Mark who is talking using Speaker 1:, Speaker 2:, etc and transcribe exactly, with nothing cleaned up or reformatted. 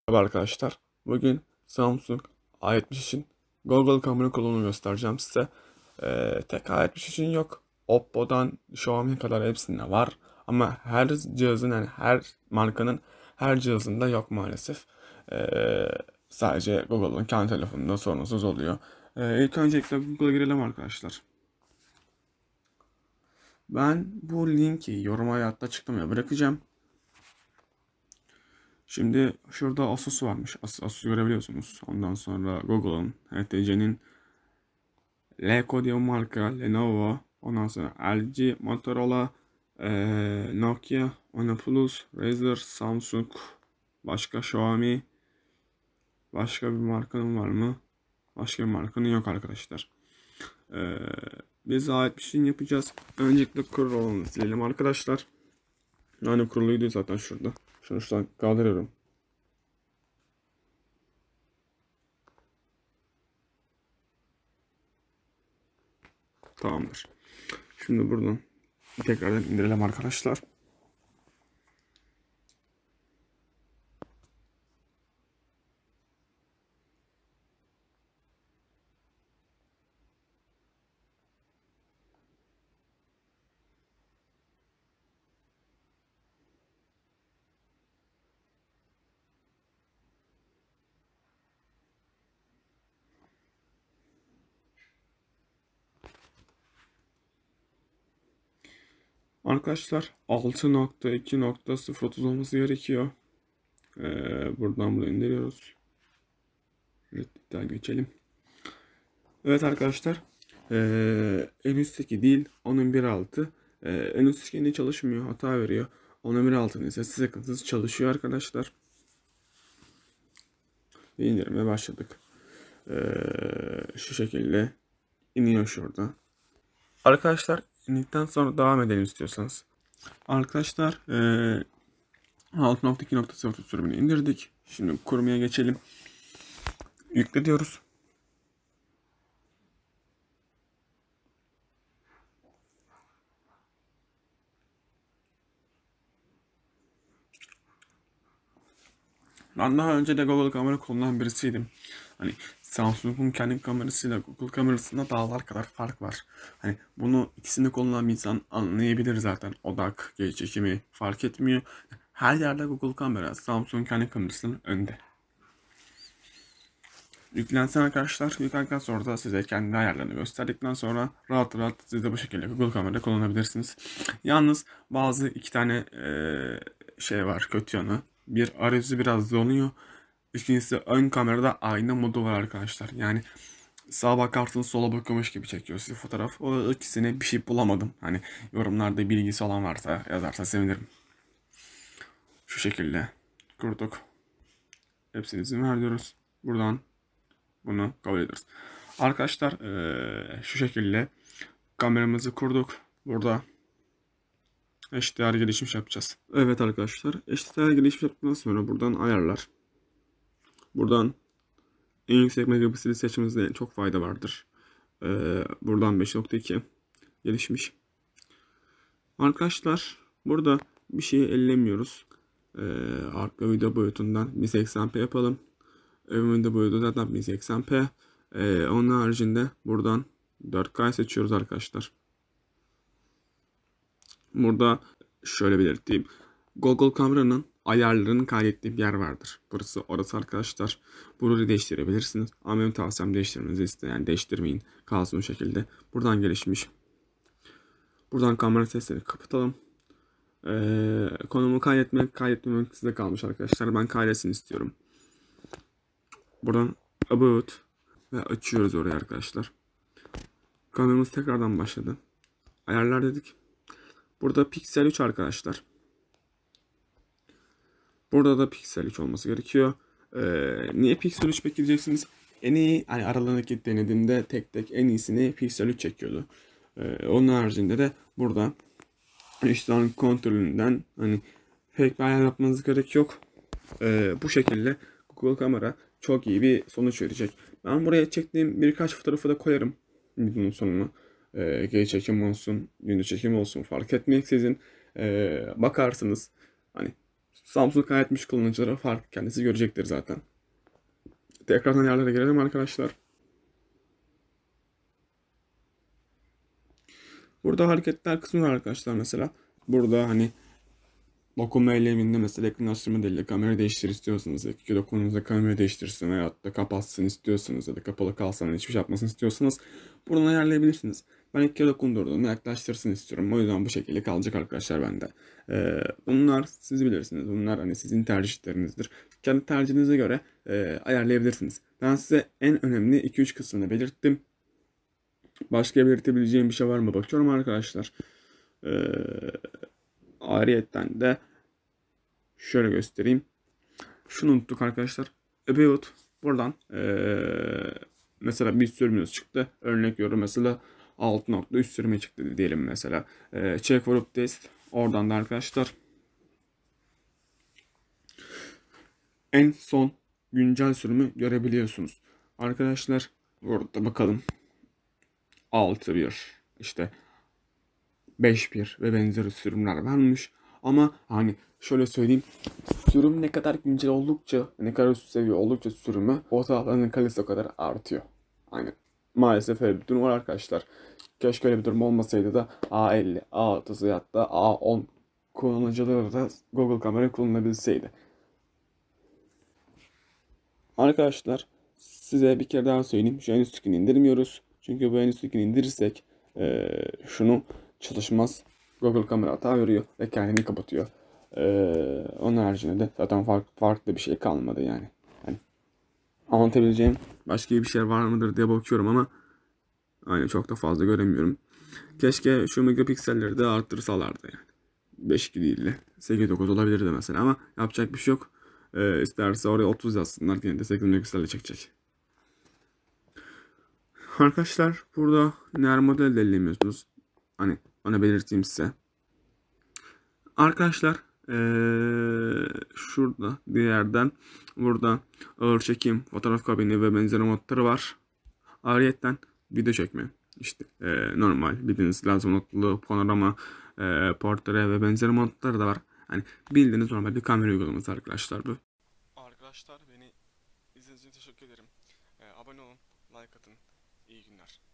Speaker 1: Merhaba arkadaşlar. Bugün Samsung A yetmiş için Google kamera kolunu göstereceğim size. Ee, tek A yetmiş için yok. Oppo'dan Xiaomi'ye kadar hepsinde var. Ama her cihazın yani her markanın her cihazında yok maalesef. Ee, Sadece Google'ın kendi telefonunda sorunsuz oluyor. Ee, ilk öncelikle Google'a girelim arkadaşlar. Ben bu linki yoruma hayatta açıklamaya bırakacağım. Şimdi şurada Asus varmış. As Asus'u görebiliyorsunuz. Ondan sonra Google'ın, H T C'nin, Leco diye marka, Lenovo, ondan sonra L G, Motorola, eee, Nokia, OnePlus, Razer, Samsung, başka Xiaomi, başka bir markanın var mı? Başka bir markanın yok arkadaşlar. Eee, Biz ait bir şey yapacağız. Öncelikle kurulu olanı silelim arkadaşlar. Yani kuruluydu zaten şurada. Şunu şuradan kaldırıyorum. Tamamdır. Şimdi buradan tekrardan indirelim arkadaşlar. Arkadaşlar altı nokta iki nokta sıfır otuz olması gerekiyor. Ee, buradan bunu indiriyoruz. Reddit'ten geçelim. Evet arkadaşlar. Ee, en üstteki değil onun bir altı. Ee, en üstteki yine çalışmıyor. Hata veriyor. Onun bir altı ise sıkıntısız çalışıyor arkadaşlar. Ve indirmeye başladık. Ee, şu şekilde iniyor şurada. Arkadaşlar indikten sonra devam edelim istiyorsanız. Arkadaşlar ee, altı nokta iki nokta sıfır sürümünü indirdik. Şimdi kurmaya geçelim. Yükle diyoruz. Ben daha önce de Google kamera kullanan birisiydim. Hani Samsung'un kendi kamerasıyla Google kamerasında dağlar kadar fark var. Hani bunu ikisini kullanan bir insan anlayabilir zaten. Odak, geri çekimi fark etmiyor. Her yerde Google kamera, Samsung kendi kamerasının önde. Yüklensin arkadaşlar. Yükledikten sonra da size kendi ayarlarını gösterdikten sonra rahat rahat siz de bu şekilde Google kamera kullanabilirsiniz. Yalnız bazı iki tane eee, şey var kötü yanı. Bir arayüzü biraz donuyor. İkincisi ön kamerada ayna modu var arkadaşlar. Yani sağa bakarsınız sola bakıyormuş gibi çekiyor sizi fotoğraf. O ikisine bir şey bulamadım. Hani yorumlarda bilgisi olan varsa yazarsa sevinirim. Şu şekilde kurduk. Hepsini izin ver diyoruz. Buradan bunu kabul ediyoruz. Arkadaşlar eee, şu şekilde kameramızı kurduk. Burada H D R gelişmiş yapacağız. Evet arkadaşlar H D R gelişmiş yaptıktan sonra buradan ayarlar. Buradan en yüksek megapikseli seçmenizde çok fayda vardır. Ee, buradan beş nokta iki gelişmiş. Arkadaşlar burada bir şeyi ellemiyoruz. Ee, arka video boyutundan bin seksen p yapalım. Ön video boyutu zaten bin seksen p. Ee, onun haricinde buradan dört K seçiyoruz arkadaşlar. Burada şöyle belirteyim. Google kameranın ayarlarının kaydettiği bir yer vardır. Burası orası arkadaşlar. Burayı değiştirebilirsiniz. Ama benim tavsiyem değiştirmenizi isteyen değiştirmeyin. Kalsın o şekilde. Buradan gelişmiş. Buradan kamera sesleri kapatalım. Ee, konumu kaydetmek kaydetmemek size kalmış arkadaşlar. Ben kaydetsin istiyorum. Buradan About ve açıyoruz orayı arkadaşlar. Kameramız tekrardan başladı. Ayarlar dedik. Burada Pixel üç arkadaşlar. Burada da Pixel üç olması gerekiyor. Ee, niye Pixel üç bekleyeceksiniz? En iyi hani aralarındaki denediğimde tek tek en iyisini Pixel üç çekiyordu. Ee, onun haricinde de burada işlerin kontrolünden hani pek bir ayar yapmanız gerek yok. Ee, bu şekilde Google kamera çok iyi bir sonuç verecek. Ben buraya çektiğim birkaç fotoğrafı da koyarım videonun sonuna. Ee, geri çekim olsun, gündüz çekim olsun fark etmeksizin ee, bakarsınız. Hani Samsung K yetmiş kullanıcıları fark kendisi görecektir zaten. Tekrardan yerlere gelelim arkadaşlar. Burada hareketler kısmı var arkadaşlar mesela. Burada hani dokunma eyleminde mesela yakınlaştırma değil de kamera değiştir istiyorsanız, iki dokunduğunuzda kamera değiştirsin veyahut da kapatsın istiyorsanız ya da kapalı kalsın hani hiçbir şey yapmasını istiyorsanız buradan ayarlayabilirsiniz. Ben iki kere dokundurduğumda yaklaştırsın istiyorum. O yüzden bu şekilde kalacak arkadaşlar bende. Ee, bunlar siz bilirsiniz. Bunlar hani sizin tercihlerinizdir. Kendi tercihinize göre e, ayarlayabilirsiniz. Ben size en önemli iki üç kısmını belirttim. Başka belirtebileceğim bir şey var mı bakıyorum arkadaşlar. Ee, ayrıyetten de şöyle göstereyim. Şunu unuttuk arkadaşlar. About buradan ee, mesela bir sürümünüz çıktı. Örnek veriyorum mesela altı nokta üç sürümü çıktı diyelim mesela. E, check for updates. Oradan da arkadaşlar en son güncel sürümü görebiliyorsunuz. Arkadaşlar burada bakalım. altı bir işte beş bir ve benzeri sürümler varmış. Ama hani şöyle söyleyeyim. Sürüm ne kadar güncel oldukça, ne kadar üst seviye oldukça sürümü fotoğrafların kalitesi o kadar artıyor. Aynen. Maalesef öyle bir durum var arkadaşlar. Keşke öyle bir durum olmasaydı da A elli, A otuz hatta A on kullanıcıları da Google kamera kullanabilseydi. Arkadaşlar size bir kere daha söyleyeyim. Şu en üsttekini indirmiyoruz. Çünkü bu en üsttekini indirirsek e, şunu çalışmaz. Google kamera hata veriyor ve kendini kapatıyor. E, onun haricinde de zaten fark, farklı bir şey kalmadı yani. Hani anlatabileceğim başka bir şey var mıdır diye bakıyorum ama aynı çok da fazla göremiyorum. Keşke şu megapikselleri de arttırsalardı yani. beş iki değil de sekiz dokuz olabilirdi mesela ama yapacak bir şey yok. Ee, isterse oraya otuz yazsınlar yine de sekiz megapikselle çekecek. Arkadaşlar burada diğer model de ellemiyorsunuz. Hani ona belirteyim size. Arkadaşlar ee, şurada bir yerden burada ağır çekim, fotoğraf kabini ve benzeri modları var. Ayrıyeten video çekme. İşte e, normal bildiğiniz lazım notlu panorama, e, portre ve benzeri modları da var. Hani bildiğiniz normal bir kamera uygulaması arkadaşlar bu. Arkadaşlar beni izlediğiniz için teşekkür ederim. E, abone olun, like atın. İyi günler.